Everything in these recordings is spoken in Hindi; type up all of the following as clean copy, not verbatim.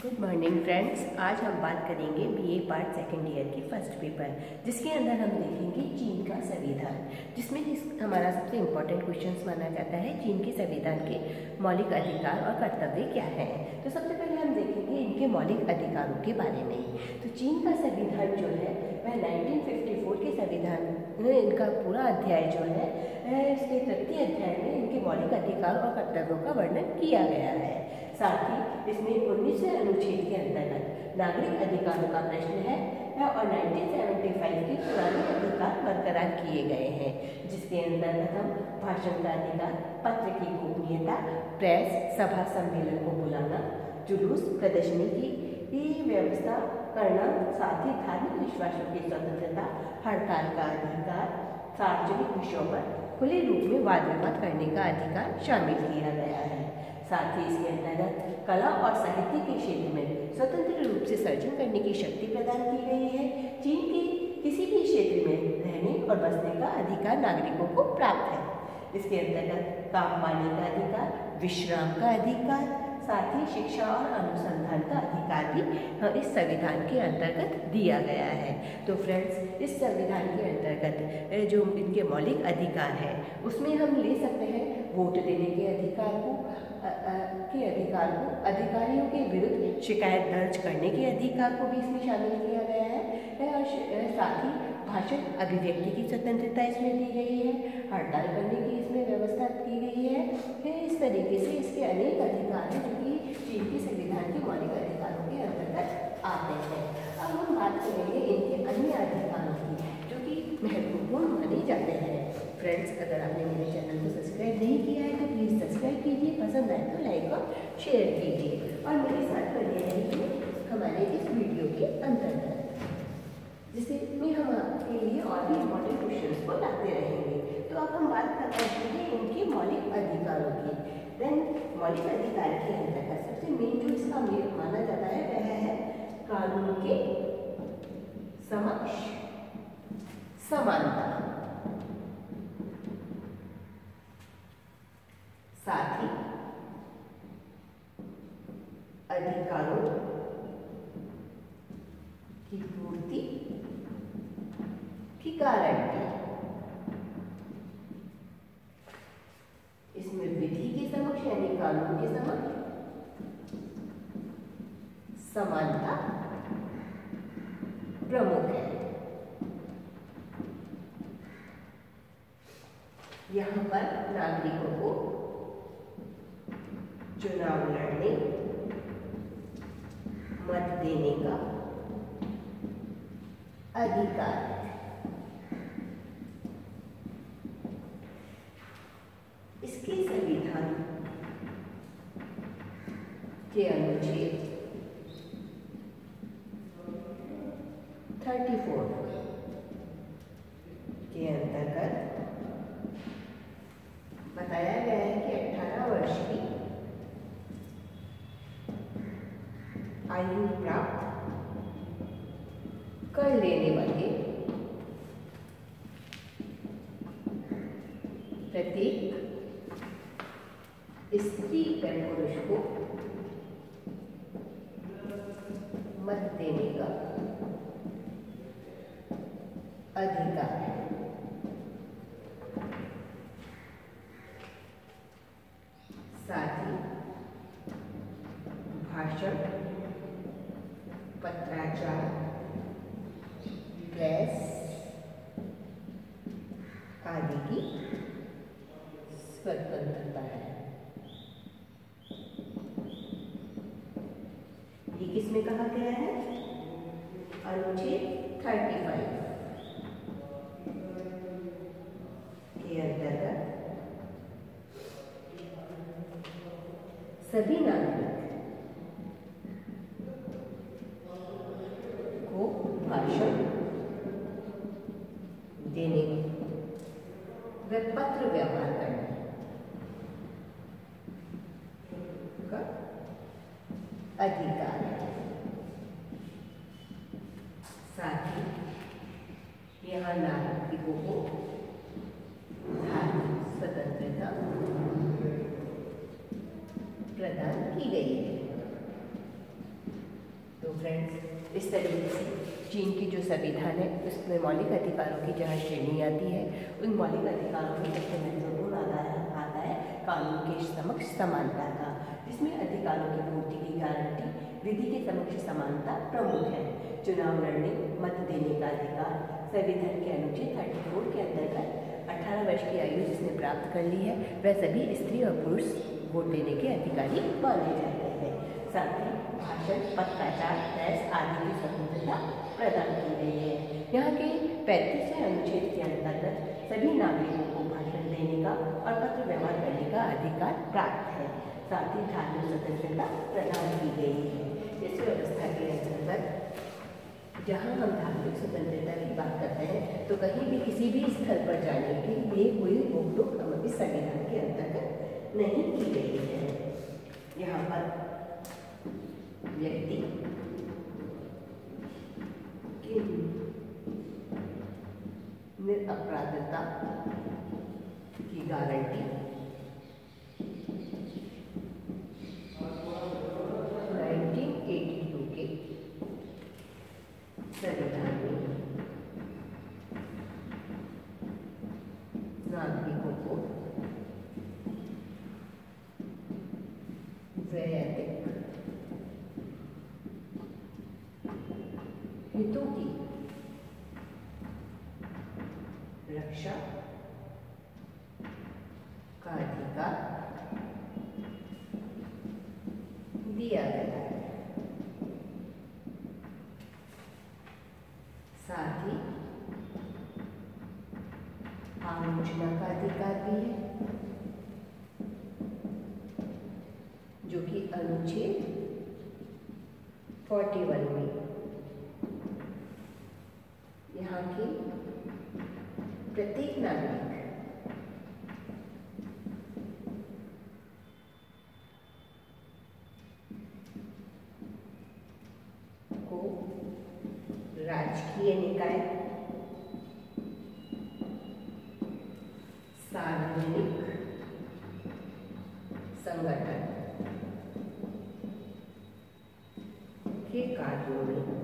Good morning friends. आज हम बात करेंगे बीए पार्ट सेकेंड ईयर के फर्स्ट पेपर, जिसके अंदर हम देखेंगे चीन का संविधान, जिसमें हमारा सबसे इम्पोर्टेंट क्वेश्चन माना जाता है चीन के संविधान के मौलिक अधिकार और कर्तव्य क्या हैं। तो सबसे पहले हम देखेंगे इनके मौलिक अधिकारों के बारे में। तो चीन का संविधान जो है वह 1954 के संविधान में इनका पूरा अध्याय जो है इसके तृतीय अध्याय में इनके मौलिक अधिकार और कर्तव्यों का वर्णन किया गया है। साथ ही इसमें 19वें अनुच्छेद के अंतर्गत नागरिक अधिकारों का प्रश्न है और 1975 के पुराने अधिकार बरकरार किए गए हैं, जिसके अंतर्गत हम भाषण का अधिकार, पत्र की गोपनीयता, प्रेस, सभा सम्मेलन को बुलाना, जुलूस प्रदर्शनी की व्यवस्था करना, साथ ही धार्मिक विश्वासों की स्वतंत्रता, हड़ताल का अधिकार, सार्वजनिक विषयों पर खुले रूप में वाद विवाद करने का अधिकार शामिल किया गया है। साथ ही इसके अंतर्गत कला और साहित्य के क्षेत्र में स्वतंत्र रूप से सर्जन करने की शक्ति प्रदान की गई है। चीन के किसी भी क्षेत्र में रहने और बसने का अधिकार नागरिकों को प्राप्त है। इसके अंतर्गत काम पाने का अधिकार, विश्राम का अधिकार, साथ ही शिक्षा और अनुसंधान का अधिकार भी इस संविधान के अंतर्गत दिया गया है। तो फ्रेंड्स, इस संविधान के अंतर्गत जो इनके मौलिक अधिकार है उसमें हम ले सकते हैं वोट देने के अधिकार को, अधिकारियों के विरुद्ध शिकायत दर्ज करने के अधिकार को भी इसमें शामिल किया गया है और साथ ही भाषण अभिव्यक्ति की स्वतंत्रता इसमें दी गई है, हड़ताल करने की इसमें व्यवस्था की गई है। इस तरीके से इसके अनेक अधिकार हैं जो कि चीन के संविधान के मौलिक अधिकारों के अंतर्गत आते हैं। अब हम बात करेंगे इनके अन्य अधिकारों की जो कि महत्वपूर्ण माने जाते हैं। फ्रेंड्स, अगर आपने मेरे चैनल को सब्सक्राइब नहीं किया है तो प्लीज़ सब्सक्राइब कीजिए, पसंद आए तो लाइक और शेयर कीजिए और मेरे साथ बने रहिए हमारे इस वीडियो के अंतर्गत, जिसमें हम आपके लिए और भी इम्पोर्टेंट क्वेश्चंस को लाते रहेंगे। तो अब हम बात करते हैं इनके मौलिक अधिकारों की। देन मौलिक अधिकार के अंतर्गत सबसे मेन जो इसका माना जाता है वह है कानून के समक्ष समानता, साथ ही अधिकारों की पूर्ति की गारंटी। इसमें विधि के समक्ष यानी कानून के समक्ष समानता प्रमुख है। यहाँ पर नागरिकों को चुनाव लड़ने, मत देने का अधिकार है। इसके संविधान के अनुच्छेद 34 के अंतर्गत बताया गया है कि 18 वर्ष की आयु प्राप्त कर लेने वाले प्रत्येक स्त्री व पुरुष को मत देने का अधिकार है। साथ ही भाषण, पत्राचार, प्रेस आदि की स्वतंत्रता है। ये किसमें कहा गया है? अनुच्छेद 35 के अंतर्गत सभी नागरिक को भाषण देने व पत्र व्यवहार करने का अधिकार है। साथ ही यहाँ नागरिकों को धार्मिक स्वतंत्रता प्रदान की गई है। इस तरीके से चीन की जो संविधान है उसमें मौलिक अधिकारों की जहाँ श्रेणी आती है, उन मौलिक अधिकारों में सबसे महत्वपूर्ण आता है कानून के समक्ष समानता का, जिसमें अधिकारों की पूर्ति की गारंटी, विधि के समक्ष समानता प्रमुख है। चुनाव लड़ने, मत देने का अधिकार, संविधान के अनुच्छेद 34 के अंतर्गत 18 वर्ष की आयु जिसने प्राप्त कर ली है वह सभी स्त्री और पुरुष वोट देने के अधिकारी माने जाते हैं। साथ ही भाषण, पत्राचार, प्रेस आदि की स्वतंत्रता प्रदान की गई है। यहाँ के 35वें अनुच्छेद के अंतर्गत सभी नागरिकों को भाषण देने का और पत्र व्यवहार करने का अधिकार प्राप्त है। साथ ही धार्मिक स्वतंत्रता प्रदान की गई है। इस व्यवस्था के अंतर्गत जहाँ हम धार्मिक स्वतंत्रता की बात करते हैं तो कहीं भी किसी भी स्थल पर जाने के लिए कोई रोक-टोक हमारे संविधान के अंतर्गत नहीं की गई है। यहाँ पर व्यक्ति की निरपराधता की गारंटी 1982 के संविधान में नागरिकों को वैयक्तिक हितों की रक्षा का अधिकार दिया गया है। साथ ही आलोचना का अधिकार भी है, जो कि अनुच्छेद 41 में यहाँ के प्रत्येक नागरिक को राजकीय निकाय, सार्वजनिक संगठन के कार्यों में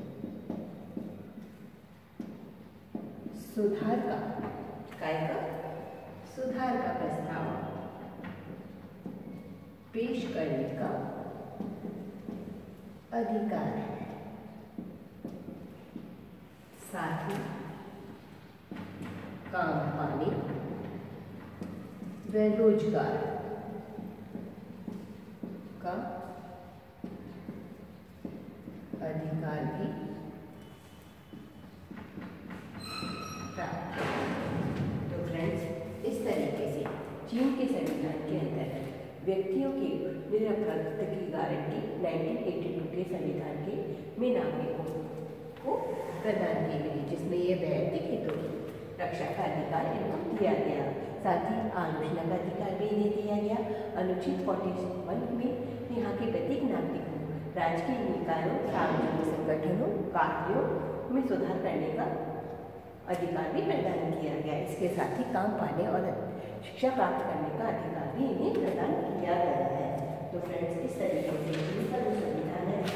सुधार का प्रस्ताव पेश करने का अधिकार है। साथ ही काम पाने व रोजगार का अधिकार भी प्राप्त है। तो फ्रेंड्स, इस तरीके से चीन के संविधान के अंतर्गत व्यक्तियों के निरपराधिता की गारंटी 1982 के संविधान के में नागरिकों को प्रदान की गई, जिसमें ये वैयक्तिक हितों की रक्षा का अधिकार इनको दिया गया। साथ ही आलोचना का अधिकार भी इन्हें दिया गया। अनुच्छेद 41 में यहाँ के प्रत्येक नागरिक को राजकीय निकायों, सार्वजनिक संगठनों, कार्यों में सुधार करने का अधिकार भी प्रदान किया गया। इसके साथ ही काम पाने और शिक्षा प्राप्त करने का अधिकार भी इन्हें प्रदान किया गया है। तो फ्रेंड्स, इस तरीके से इनका जो संविधान है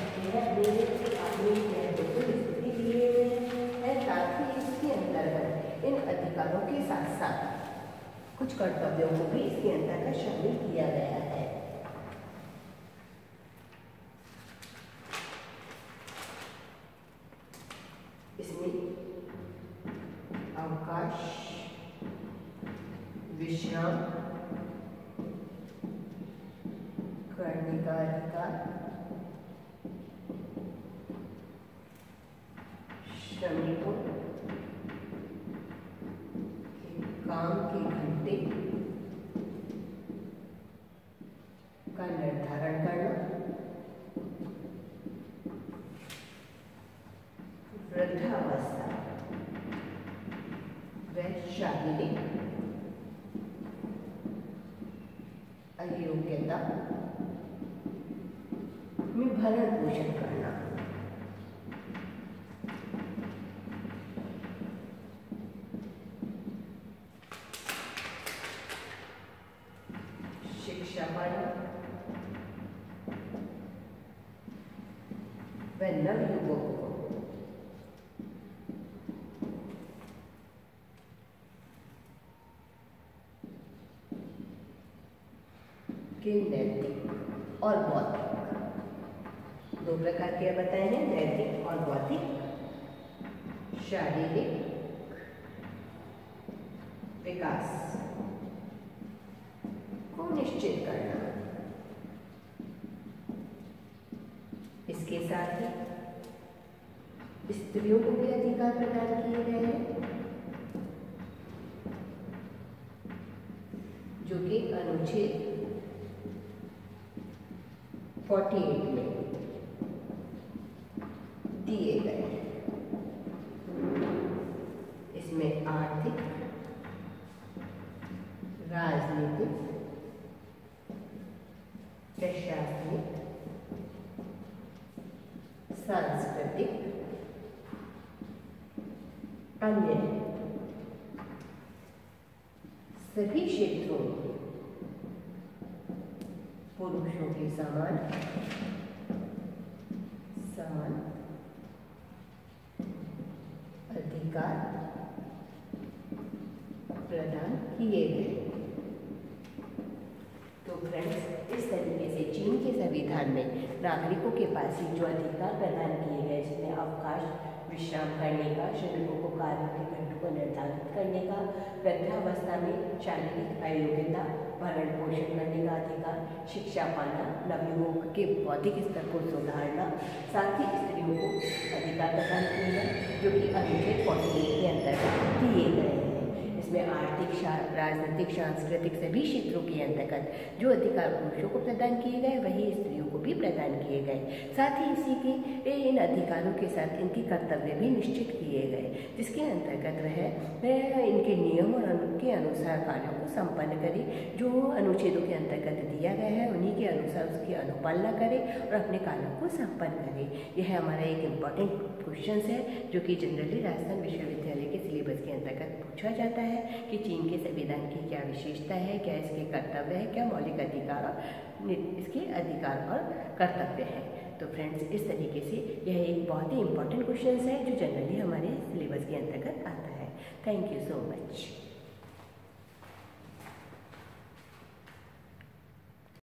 स्थिति दिए हुए हैं। साथ ही इसके अंतर्गत इन अधिकारों के साथ साथ कुछ कर्तव्यों को भी इसके अंतर्गत शामिल किया गया है। इसमें अवकाश, विश्राम करने का अधिकार, श्रमिकों के काम के घंटे का निर्धारण करना, वृद्धावस्था व शारीरिक अयोग्यता में भरण पोषण करना, शिक्षा पाना, व नवयुवकों के नैतिक और बौद्धिक, दो प्रकार के बताए हैं, नैतिक और बौद्धिक, शारीरिक विकास को निश्चित करना। इसके साथ ही स्त्रियों को भी अधिकार प्रदान किए गए हैं, जो कि अनुच्छेद 48 में दिए गए हैं। इसमें आर्थिक, राजनीतिक, प्रशासनिक, सांस्कृतिक, अन्य सभी क्षेत्रों में पुरुषों के समान अधिकार प्रदान किए गए। तो फ्रेंड्स, इस तरीके से चीन के संविधान में नागरिकों के पास ही जो अधिकार प्रदान किए गए, जिसमें अवकाश, विश्राम करने का, श्रमिकों को कार्य के घंटों को निर्धारित करने का, वृद्धावस्था में शारीरिक अयोग्यता, भरण पोषण करने का अधिकार, शिक्षा पाना, नवयुवकों के बौद्धिक स्तर को सुधारना, साथ ही स्त्रियों को अधिकार प्रदान किए गए, जो कि अनुच्छेद 48 के अंतर्गत दिए गए हैं। इसमें आर्थिक, राजनीतिक, सांस्कृतिक सभी क्षेत्रों के अंतर्गत जो अधिकार पुरुषों को प्रदान किए गए, वही स्त्रियों को भी प्रदान किए गए। साथ ही इसी के इन अधिकारों के साथ इनके कर्तव्य भी निश्चित किए गए, जिसके अंतर्गत वह इनके नियम और उनके अनुसार कार्यों को संपन्न करे। जो अनुच्छेदों के अंतर्गत दिया गया है, उन्हीं के अनुसार उसकी अनुपालना करे और अपने कार्यों को संपन्न करे। यह हमारा एक इम्पॉर्टेंट क्वेश्चन है, जो कि जनरली राजस्थान विश्वविद्यालय के सिलेबस के अंतर्गत पूछा जाता है कि चीन के संविधान की क्या विशेषता है, क्या इसके कर्तव्य है, क्या मौलिक अधिकार और इसके अधिकार और कर्तव्य है। तो फ्रेंड्स, इस तरीके से यह एक बहुत ही इम्पॉर्टेंट क्वेश्चन है, जो जनरली हमारे सिलेबस के अंतर्गत आता है। Thank you so much.